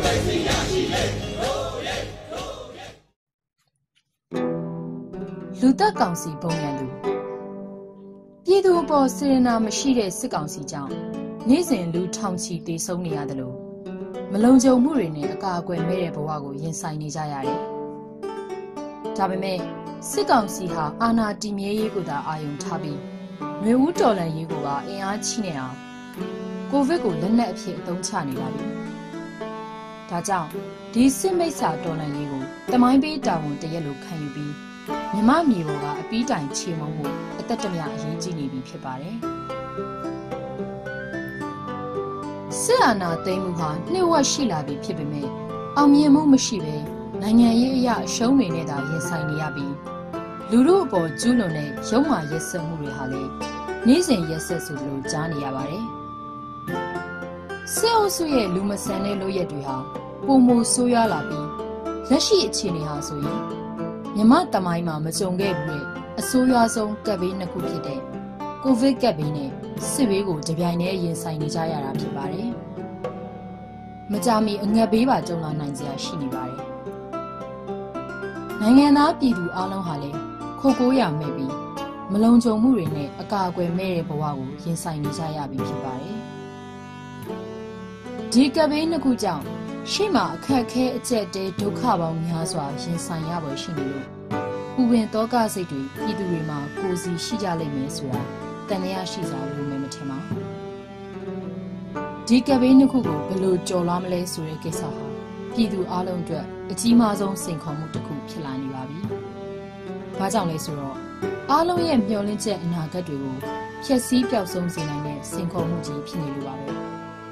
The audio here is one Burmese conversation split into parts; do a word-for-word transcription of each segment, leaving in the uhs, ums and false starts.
လူသက်ကောင်စီပုံရံလူပြည်သူအပေါ်စေရနာမရှိတဲ့စစ်ကောင်စီကြောင့်နေ့စဉ်လူထောင်ချီတေဆုံးနေရတယ်လို့မလုံခြုံမှုတွေနဲ့အကာအကွယ်မဲ့တဲ့ဘဝကိုရင်ဆိုင်နေကြရတယ်။ဒါပေမဲ့စစ်ကောင်စီဟာအာဏာတည်မြဲရေးကိုသာအာရုံထားပြီးမျိုးဦးတော်လှန်ရေးကိုပါအင်အားချိနေအောင်ကိုဗစ်ကိုလက်နက်အဖြစ်အသုံးချနေပါပြီ။ဒါကြောင့်ဒီစစ်မိတ်ဆာတော်လှန်ရေးကိုတမိုင်းပေးတာဝန်တရက်လိုခံယူပြီးမြမမြေပေါ်ကအပီးတိုင်ချေမုံမှုအသက်တမအရေးကြီးနေပြီဖြစ်ပါတယ်။စစ်အာဏာသိမ်းမှုဟာနှိမ့်ဝှက်ရှိလာပြီဖြစ်ပေမဲ့အောင်မြင်မှုမရှိဘဲနိုင်ငံရေးအရာအရှုံးတွေနဲ့သာရင်ဆိုင်နေရပြီးလူမှုအပေါ်ကျူးလွန်တဲ့ရုံးမာရက်စက်မှုတွေဟာလည်းနေ့စဉ်ရက်စက်ဆိုသလိုကြားနေရပါတယ်။စစ်အုပ်စုရဲ့လူမဆန်တဲ့လုပ်ရက်တွေဟာပုံမဆိုးရွားလာပြီးလက်ရှိအခြေအနေဟာဆိုရင်မြမတမိုင်းမှာမကြုံခဲ့ဘူးတဲ့အဆိုးရွားဆုံးကပ်ဘေးနှစ်ခုဖြစ်တဲ့ကိုဗစ်ကပ်ဘေးနဲ့စစ်ဘေးကိုတပြိုင်တည်းရင်ဆိုင်နေကြရတာဖြစ်ပါတယ်။မကြာမီအငတ်ဘေးပါကြုံလာနိုင်စရာရှိနေပါတယ်။နိုင်ငံသားပြည်သူအလုံးဟာလည်းခိုကိုးရမဲ့ပြီးမလုံခြုံမှုတွေနဲ့အကာအကွယ်မဲ့တဲ့ဘဝကိုရင်ဆိုင်နေကြရပြီဖြစ်ပါတယ်။ဒီကပ်ဘေးနှစ်ခုကြောင့်ရှေ့မှာအခက်အခဲအကျက်တဲဒုက္ခပေါင်းများစွာရင်ဆိုင်ရပေါ်ရှိနေလို့ပူပင်တောကစိတ်တွေပြည်သူတွေမှာကိုယ်စီရှိကြလိမ့်မယ်ဆိုတာတန်တရားရှိစားလို့မထင်ပါဒီကဘေးနှစ်ခုကိုဘယ်လိုကြော်လွှားမလဲဆိုတဲ့ကိစ္စဟာပြည်သူအလုံးအတွက်အကြီးမားဆုံးစိန်ခေါ်မှုတစ်ခုဖြစ်လာနေပါပြီ။ဘာကြောင့်လဲဆိုတော့အားလုံးရဲ့မျှော်လင့်ချက်အနာဂတ်တွေကိုဖျက်ဆီးပျောက်ဆုံးစေနိုင်တဲ့စိန်ခေါ်မှုကြီးဖြစ်နေလို့ပါပဲ။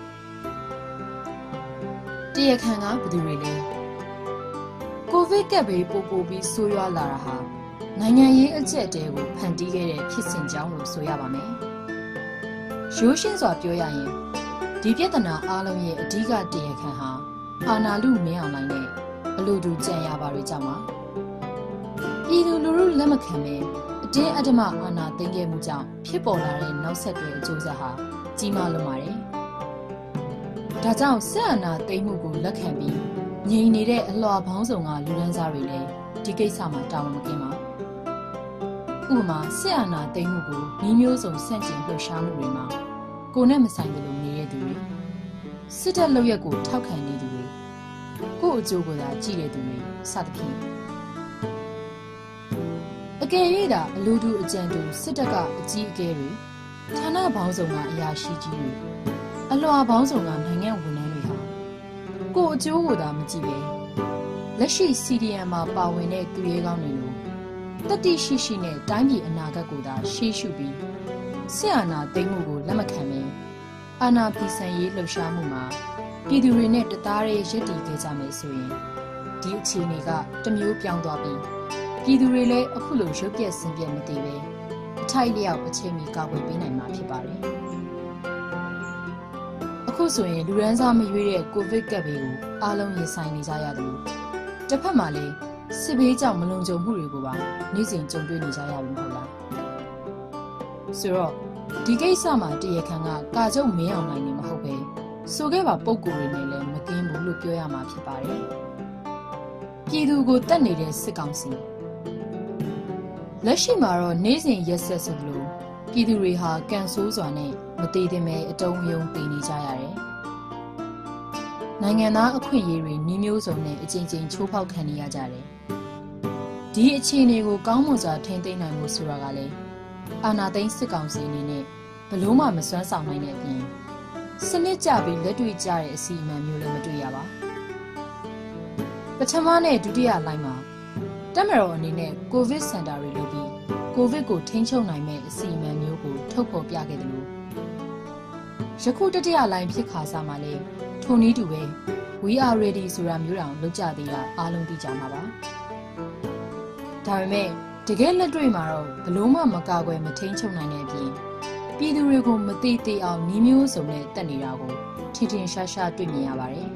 တရားခံကဘယ်သူတွေလဲကိုဗစ်ကပ်ဘေးပိုပိုပြီးဆိုးရွားလာတာဟာနိုင်ငံရေးအကျက်တဲကိုဖန်တီးခဲ့တဲ့ဖြစ်စဉ်ကြောင့်လို့ဆိုရပါမယ်။ရိုးရှင်းစွာပြောရရင်ဒီပြဿနာအားလုံးရဲ့အဓိကတရားခံဟာအာဏာလုမင်းအောင်နိုင်တဲ့အလိုတူကြံရပါတွေကြောင့်ပါ။ပြည်သူလူထုလက်မခံပဲအတင်းအဓမ္မအာဏာသိမ်းခဲ့မှုကြောင့်ဖြစ်ပေါ်လာတဲ့နောက်ဆက်တွဲအကျိုးဆက်ဟာကြီးမားလွန်းပါတယ်။ဒါကြောင့်စစ်အာဏာသိမ်းမှုကိုလက်ခံပြီးငြိမ်နေတဲ့အလှော်ပေါင်းစုံကလူဒန်းစားတွေလည်းဒီကိစ္စမှာတာဝန်မကင်းပါ။ဥပမာစစ်အာဏာသိမ်းမှုကိုနှီးမျိုးစုံဆန့်ကျင်လှုပ်ရှားမှုတွေမှာကိုနဲ့မဆိုင်တယ်လို့နေတဲ့သူတွေစစ်တပ်လုပ်ရက်ကိုထောက်ခံနေသူတွေကိုယ့်အကျိုးကိုသာကြည့်တဲ့သူတွေစသဖြင့်အကယ်၍သာအလူတူအကြံတူစစ်တပ်ကအကြီးအကဲတွေဌာနပေါင်းစုံကအရာရှိကြီးတွေအလွှာပေါင်းစုံကနိုင်ငံဝန်ထမ်းတွေဟာကိုယ့်အကျိုးကိုသာမကြည့်ပဲလက်ရှိ စီ ဒီ အမ် မှာပါဝင်တဲ့သူရဲကောင်းတွေလိုတတိရှိရှိနဲ့တိုင်းပြည်အနာဂတ်ကိုသာရှေ့ရှုပြီးစစ်အာဏာသိမ်းမှုကိုလက်မခံပဲအာဏာဖီဆန်ရေးလှုပ်ရှားမှုမှာပြည်သူတွေနဲ့တသားတည်းရည်တည်ခဲ့ကြမယ်ဆိုရင်ဒီအခြေအနေကတမျိုးပြောင်းသွားပြီးပြည်သူတွေလည်းအခုလိုရုပ်ပြက်ဆင်းပြက်မတည်ပဲအထိုက်လျောက်အချိန်မီကာကွယ်ပေးနိုင်မှာဖြစ်ပါတယ်။အခုဆိုရင်လူရန်စားမရွေးတဲ့ကိုဗစ်ကပ်ဘေးကိုအားလုံးရင်ဆိုင်နေကြရတယ်လို့တစ်ဖက်မှာလည်းစစ်ဘေးကြောင့်မလုံခြုံမှုတွေကိုပါနေ့စဉ်ကြုံတွေ့နေကြရပြီမဟုတ်လားဆိုတော့ဒီကိစ္စမှာတရားခံကကာကျုပ်မင်းအောင်နိုင်နေမဟုတ်ပဲဆိုခဲ့ပါပုံကိုယ်တွေနဲ့လည်းမကင်းဘူးလို့ပြောရမှာဖြစ်ပါတယ်ပြည်သူကိုတတ်နေတဲ့စစ်ကောင်စီလက်ရှိမှာတော့နေ့စဉ်ရက်ဆက်ဆိုလို့ပြည်သူတွေဟာကန်ဆိုးစွာနဲ့မသေးသေးမဲအတုံးယုံတည်နေကြရတယ်နိုင်ငံသားအခွင့်အရေးတွေနှီးမျိုးစုံနဲ့အကြိမ်ကြိမ်ချိုးဖောက်ခံနေရကြတယ်ဒီအခြေအနေကိုကောင်းမွန်စွာထိန်းသိမ်းနိုင်မှုဆိုတာကလည်းအာဏာသိမ်းစစ်ကောင်စီအနေနဲ့ဘလို့မှမစွမ်းဆောင်နိုင်တဲ့အပြင်စနစ်ကျပြီးလက်တွေ့ကျတဲ့အစီအမံမျိုးလည်းမတွေ့ရပါပထမနဲ့ဒုတိယလိုင်းမှာတပ်မတော်အနေနဲ့ကိုဗစ်စင်တာတွေလုပ်ပြီးကိုဗစ်ကိုထိန်းချုပ်နိုင်မဲ့အစီအမံမျိုးကိုထုတ်ဖော်ပြခဲ့တယ်လို့ယခုတတိယလိုင်းဖြစ်ခါစားမှာလေထိုနည်းတူပဲ we are ready ဆိုတာမျိုးတောင်လုပ်ကြသေးတာအားလုံးသိကြမှာပါဒါပေမဲ့တကယ်လက်တွေ့မှာတော့ဘလို့မှမကာကွယ်မထိန်းချုပ်နိုင်တဲ့အပြင်ပြည်သူတွေကိုမသိသေးအောင်နှီးမျိုးစုံနဲ့တက်နေတာကိုထင်ထင်ရှားရှားတွေ့မြင်ရပါတယ်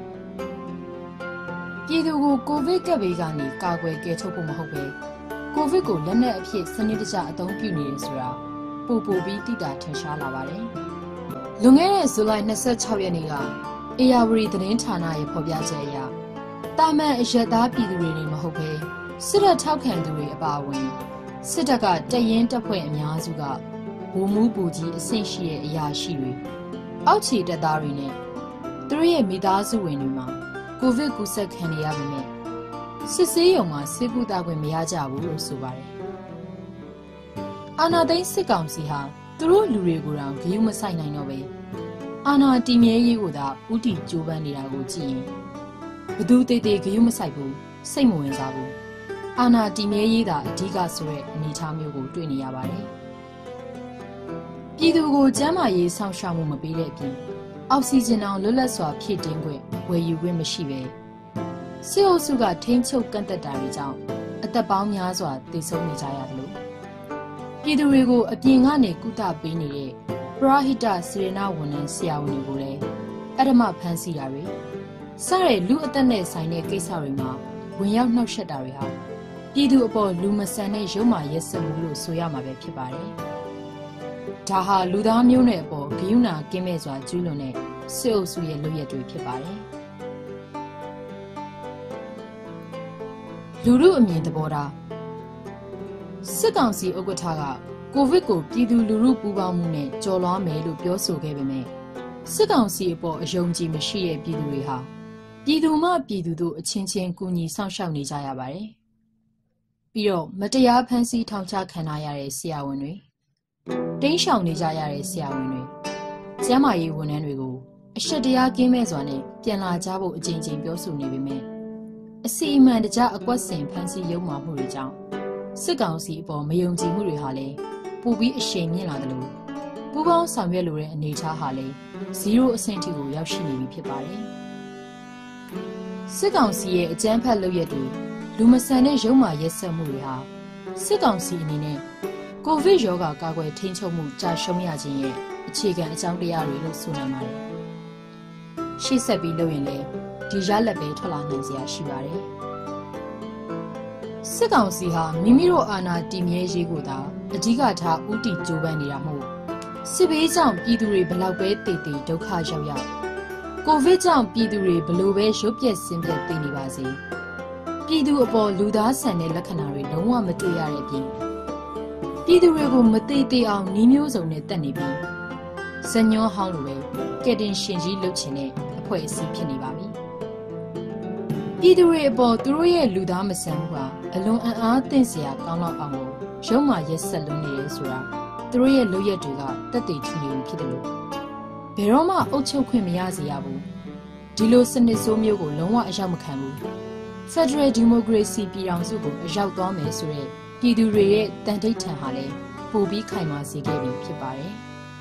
ပြည်သူကိုကိုဗစ်ကပ်ဘေးကနေကာကွယ်ကယ်ထုတ်ဖို့မဟုတ်ပဲကိုဗစ်ကိုလက်နက်အဖြစ်စနစ်တကျအသုံးပြုနေတယ်ဆိုတာပိုပိုပြီးသိတာထင်ရှားလာပါတယ်လွန်ခဲ့တဲ့ဇူလိုင်၂၆ရက်နေ့ကအေယာဝရီသတင်းဌာနရဲ့ဖော်ပြချက်အရတာမန်အရက်သားပြည်သူတွေနဲ့မဟုတ်ဘဲစစ်တပ်ထောက်ခံသူတွေအပါအဝင်စစ်တပ်ကတရင်တပ်ဖွဲ့အများစုကဗိုလ်မှူးပူကြီးအဆင့်ရှိတဲ့အရာရှိတွေအောက်ခြေတပ်သားတွေနဲ့သူတို့ရဲ့မိသားစုဝင်တွေမှာကိုဗစ်ကူးစက်ခံရပေမဲ့စစ်ဆေးရုံမှာဆေးကုသခွင့်မရကြဘူးလို့ဆိုပါတယ်။အာဏာသိမ်းစစ်ကောင်စီဟာသူတို့လူတွေကိုတောင်ဂရုမစိုက်နိုင်တော့ပဲအာဏာတည်မြဲရေးကိုသာဥတီကြိုးပမ်းနေတာကိုကြည့်ရင်ဘသူတေးသေးဂရုမစိုက်ဘူးစိတ်မဝင်စားဘူးအာဏာတည်မြဲရေးသာအဓိကဆိုတဲ့အနေအထားမျိုးကိုတွေ့နေရပါတယ်။ပြည်သူကိုကျန်းမာရေးစောင့်ရှောက်မှုမပေးတဲ့အပြင်အောက်ဆီဂျင်အောင်လွတ်လပ်စွာဖြည့်တင်းခွင့်ဝယ်ယူခွင့်မရှိပဲစစ်အုပ်စုကထိန်းချုပ်ကန့်သက်တာတွေကြောင့်အသက်ပေါင်းများစွာသေဆုံးနေကြရတယ်လို့ပြည်သူတွေကိုအပြင်ကနေကုသပေးနေတဲ့ပရဟိတစေရနာဝန်ထမ်းဆရာဝန်တွေကိုလည်းအဓမ္မဖမ်းဆီးတာတွေစတဲ့လူအသက်နဲ့ဆိုင်တဲ့ကိစ္စတွေမှာဝင်ရောက်နှောက်ယှက်တာတွေဟာပြည်သူအပေါ်လူမဆန်တဲ့ရုံမာရက်စက်မှုလို့ဆိုရမှာပဲဖြစ်ပါတယ်။ဒါဟာလူသားမျိုးနွယ်အပေါ်ဂရုဏာကင်းမဲ့စွာကျူးလွန်တဲ့စစ်အုပ်စုရဲ့လုပ်ရက်တွေဖြစ်ပါတယ်။လူမှုအမြင်သဘောထားစစ်ကောင်စီဥက္ကဋ္ဌကကိုဗစ်ကိုပြည်သူလူထုပူးပေါင်းမှုနဲ့ကြော်လွှားမယ်လို့ပြောဆိုခဲ့ပေမဲ့စစ်ကောင်စီအပေါ်အယုံကြည်မရှိတဲ့ပြည်သူတွေဟာပြည်သူမှပြည်သူတို့အချင်းချင်းကူညီဆောင်ရှောက်နေကြရပါတယ်။ပြီးတော့မတရားဖမ်းဆီးထောင်ချခံရတဲ့ဆရာဝန်တွေတိမ်းရှောင်နေကြရတဲ့ဆရာဝန်တွေကျန်းမာရေးဝန်ထမ်းတွေကိုအရှက်တရားကင်းမဲ့စွာနဲ့ပြန်လာကြဖို့အကြိမ်ကြိမ်ပြောဆိုနေပေမဲ့အစီအမံတကျအကွက်ဆင်ဖမ်းဆီးရုံမှမှုတွေကြောင့်စစ်ကောင်စီအပေါ်မယုံကြည်မှုတွေဟာလည်းပိုပြီးအရှိန်မြင့်လာတယ်လို့ပူးပေါင်းဆောင်ရွက်လိုတဲ့အနေအထားဟာလည်းဇီးရိုးအဆင့်ထိကိုရောက်ရှိနေပြီဖြစ်ပါတယ်။စစ်ကောင်စီရဲ့အကြမ်းဖက်လုပ်ရက်တွေလူမဆန်တဲ့ရုံမာရက်စက်မှုတွေဟာစစ်ကောင်စီအနေနဲ့ကိုဗစ်ရောဂါကာကွယ်ထိန်းချုပ်မှုကြာရှုံးရခြင်းရဲ့အခြေခံအကြောင်းတရားတွေလို့ဆိုနိုင်ပါတယ်။ရှေ့ဆက်ပြီးလုပ်ရင်လည်းဒီရလက်ပဲထွက်လာနိုင်စရာရှိပါတယ်။စစ်ကောင်စီဟာမိမိတို့အာဏာတည်မြဲရေးကိုသာအဓိကထားဦးတည်ကြိုးပမ်းနေတာမဟုတ်စစ်ဘေးကြောင့်ပြည်သူတွေဘလောက်ပဲတည်တည်ဒုက္ခရောက်ရောက်ကိုဗစ်ကြောင့်ပြည်သူတွေဘလို့ပဲရုပ်ပြက်ဆင်းပြက်သိနေပါစေပြည်သူအပေါ်လူသားဆန်တဲ့လက္ခဏာတွေလုံးဝမတွေ့ရတဲ့အပြင်ပြည်သူတွေကိုမသေးသေးအောင်နှီးမျိုးစုံနဲ့တက်နေပြီးဇညောဟောင်းလိုပဲကဲတင်ရှင်ကြီးလုပ်ချင်တဲ့အဖွဲ့အစည်းဖြစ်နေပါပြီပြည်သူတွေအပေါ်သူတို့ရဲ့လူသားမဆန်မှုဟာအလွန်အံ့အားသင့်စရာကောင်းတော့အောင်ကိုရုံမာရက်ဆက်လွန်းနေရဲဆိုတာသူတို့ရဲ့လုပ်ရက်တွေကတက်တည်ထူနေပြီဖြစ်တယ်လို့ဘယ်တော့မှအုပ်ချုပ်ခွင့်မရစေရဘူးဒီလိုစနစ်ဆိုးမျိုးကိုလုံးဝအရောက်မခံဘူး Federal Democracy ပြည်ထောင်စုကိုအရောက်သွားမယ်ဆိုတဲ့ပြည်သူတွေရဲ့တန်ထိပ်ထန်ဟာလည်းပိုပြီးခိုင်မာစေခဲ့ပြီဖြစ်ပါတယ်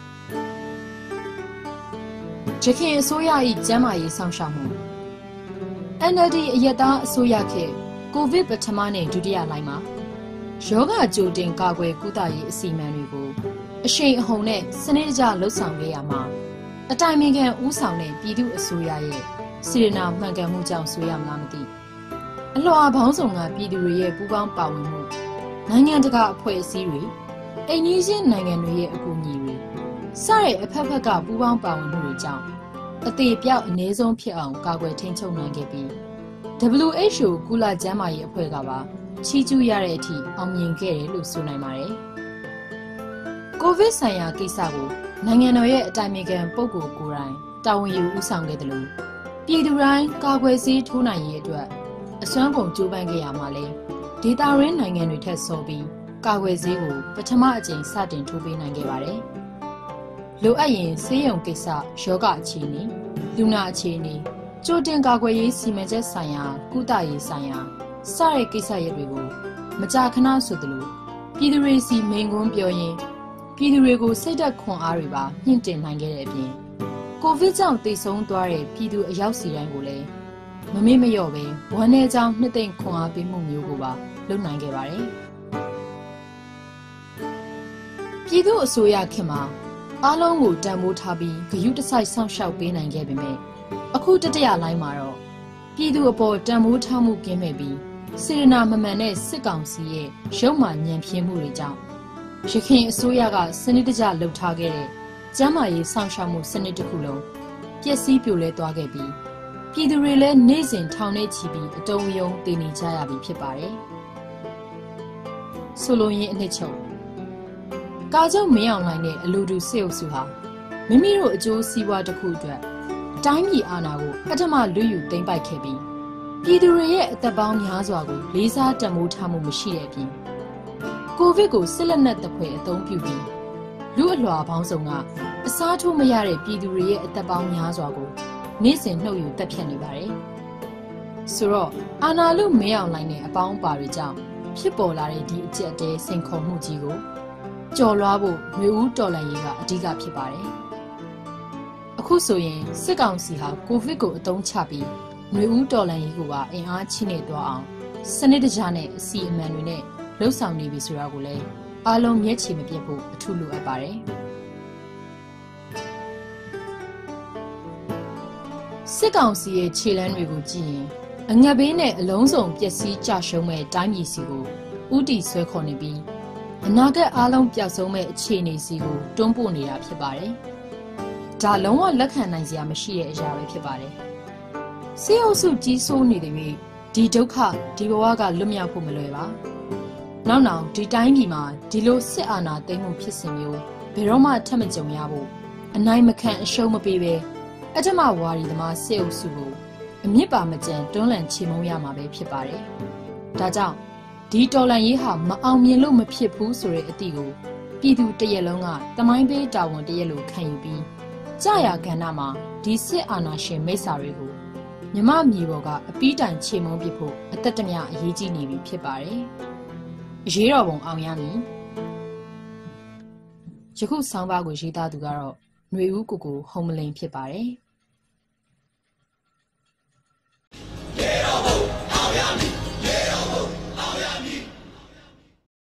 ။ရခိုင်အစိုးရ၏ကျန်းမာရေးစောင့်ရှောက်မှု N L D အရက်သားအစိုးရခေတ်ကိုဗစ်ပထမနဲ့ဒုတိယလှိုင်းမှာယောဂကြိုတင်ကာကွယ်ကုသရေးအစီအမံတွေကိုအရှိန်အဟုန်နဲ့စနစ်တကျလှုပ်ဆောင်ခဲ့ရမှာအတိုင်ပင်ခံဦးဆောင်တဲ့ပြည်သူအစိုးရရဲ့စေတနာမှန်ကန်မှုကြောင့်ဆိုရမလားမသိအလွှာပေါင်းစုံကပြည်သူတွေရဲ့ပူးပေါင်းပါဝင်မှုနိုင်ငံတကာအဖွဲ့အစည်းတွေအိမ်နီးချင်းနိုင်ငံတွေရဲ့အကူအညီတွေစတဲ့အဖက်ဖက်ကပူးပေါင်းပါဝင်မှုတွေကြောင့်အသေးပြောက်အနည်းဆုံးဖြစ်အောင်ကာကွယ်ထိန်းချုပ်နိုင်ခဲ့ပြီး W H O ကုလကျန်းမာရေးအဖွဲ့ကပါချီးကျူးရတဲ့အထိအောင်မြင်ခဲ့တယ်လို့ဆိုနိုင်ပါတယ်။ကိုဗစ်ဆိုင်ရာကိစ္စကိုနိုင်ငံတော်ရဲ့အတိုင်ပင်ခံပုဂ္ဂိုလ်ကိုယ်တိုင်တာဝန်ယူဦးဆောင်ခဲ့တယ်လို့ပြည်သူတိုင်းကာကွယ်ဆေးထိုးနိုင်ရေးအတွက်အစွမ်းကုန်ကြိုးပမ်းခဲ့ရမှာလဲဒေတာရင်းနိုင်ငံတွေထက်စောပြီးကာကွယ်ဆေးကိုပထမအကြိမ်စတင်ထိုးပေးနိုင်ခဲ့ပါတယ်။လိုအပ်ရင်ဆေးရုံကိစ္စယောဂအခြေအနေလူနာအခြေအနေကြိုတင်ကာကွယ်ရေးစီမံချက်ဆိုင်ရာကုသရေးဆိုင်ရာစတဲ့ကိစ္စရပ်တွေကိုမကြာခဏဆိုသလိုပြည်သူတွေစီမိန်ကွန်းပြောရင်းပြည်သူတွေကိုစိတ်ဓာတ်ခွန်အားတွေပါမြင့်တင်နိုင်ခဲ့တဲ့အပြင်ကိုဗစ်ကြောင့်သေဆုံးသွားတဲ့ပြည်သူအယောက်စီတိုင်းကိုလည်းမမေ့မလျော့ပဲဝမ်းနည်းကြောင်းနှစ်သိမ့်ခွန်အားပေးမှုမျိုးကိုပါလုပ်နိုင်ခဲ့ပါတယ်။ပြည်သူအစိုးရခင်မှာအားလုံးကိုတန်ဖိုးထားပြီးဂရုတစိုက်စောင့်ရှောက်ပေးနိုင်ခဲ့ပေမဲ့အခုတတိယလိုင်းမှာတော့ပြည်သူအပေါ်တန်ဖိုးထားမှုကင်းမဲ့ပြီးစေရနာမမှန်တဲ့စစ်ကောင်စီရဲ့ရုံမာညံပြင်းမှုတွေကြောင့်ရခိုင်အစိုးရကစနစ်တကျလှုပ်ထားခဲ့တဲ့ကျန်းမာရေးစောင့်ရှောက်မှုစနစ်တစ်ခုလုံးပျက်စီးပြိုလဲသွားခဲ့ပြီးပြည်သူတွေလည်းနေ့စဉ်ထောင်ထဲချီပြီးအတုံးအယုံတည်နေကြရပြီဖြစ်ပါတယ်။ဆိုလိုရင်းအနှစ်ချုပ်ကာချုပ်မင်းအောင်လှိုင်နဲ့အလူတူစစ်အုပ်စုဟာမိမိတို့အကျိုးစီးပွားတစ်ခုအတွက်တိုင်းပြည်အာဏာကိုပထမလွတ်ယူသိမ်းပိုက်ခဲ့ပြီးပြည်သူတွေရဲ့အသက်ပေါင်းများစွာကိုလေးစားတန်ဖိုးထားမှုမရှိတဲ့အပြင်ကိုဗစ်ကိုစစ်လက်နက်တပ်ဖွဲ့အသုံးပြုပြီးလူအလွှာပေါင်းစုံကအစားထိုးမရတဲ့ပြည်သူတွေရဲ့အသက်ပေါင်းများစွာကိုနေ့စဉ်နှုတ်ယူတက်ဖြတ်နေပါတယ်။ဆိုတော့အာဏာလုမင်းအောင်လှိုင်တဲ့အပေါင်းအပါတွေကြောင့်ဖြစ်ပေါ်လာတဲ့ဒီအကျက်တဲစိန်ခေါ်မှုကြီးကိုကျော်လွှားဖို့မျိုးဦးတော်လှန်ရေးကအဓိကဖြစ်ပါတယ်။အခုဆိုရင်စစ်ကောင်စီဟာကိုဗစ်ကိုအသုံးချပြီးမျိုးဦးတော်လှန်ရေးကိုပါအင်အားချိနဲ့သွားအောင်စနစ်တကျနဲ့အစီအမံတွေနဲ့လှုပ်ဆောင်နေပြီဆိုတာကိုလည်းအားလုံးမျက်ခြေမပြတ်ဖို့အထူးလိုအပ်ပါတယ်။စစ်ကောင်စီရဲ့ခြေလှမ်းတွေကိုကြည့်ရင်အငတ်ဘေးနဲ့အလုံးစုံပျက်စီးကြရှုံးမဲ့တိုင်းပြည်စီကိုဥတီဆွဲခေါ်နေပြီးအနာဂတ်အားလုံးပျောက်ဆုံးမဲ့အခြေအနေစီကိုတွန်းပို့နေတာဖြစ်ပါတယ်။ဒါလုံးဝလက်ခံနိုင်စရာမရှိတဲ့အရာပဲဖြစ်ပါတယ်။စစ်အုပ်စုကြီးစိုးနေတဲ့၍ဒီဒုက္ခဒီဘဝကလွတ်မြောက်ဖို့မလွယ်ပါ။နောက်နောက်ဒီတိုင်းပြည်မှာဒီလိုစစ်အာဏာသိမ်းမှုဖြစ်စဉ်မျိုးဘယ်တော့မှထပ်မကြုံရဖို့အနိုင်မခံအရှုံးမပေးပဲအထမဝါရီသမားစစ်အုပ်စုကိုအမြင့်ပါမကြံတွန်းလှန်ချေမှုန်းရမှာပဲဖြစ်ပါတယ်။ဒါကြောင့်ဒီတော်လှန်ရေးဟာမအောင်မြင်လို့မဖြစ်ဘူးဆိုတဲ့အသည့်ကိုပြည်သူတရက်လုံးကတမိုင်းပေးတာဝန်တရက်လိုခံယူပြီးကြာရကဏ္ဍမှာဒီစစ်အာဏာရှင်မိစ္ဆာတွေကိုမြမမြေပေါ်ကအပီးတိုင်ချေမှုန်းပစ်ဖို့အသက်တမျှအရေးကြီးနေပြီဖြစ်ပါတယ်။အရေးတော်ပုံအောင်ရမည်။ယခုဆောင်းပါးကိုရေးသားသူကတော့ຫນွေဦးကိုကိုဟုံမလိန်ဖြစ်ပါတယ်။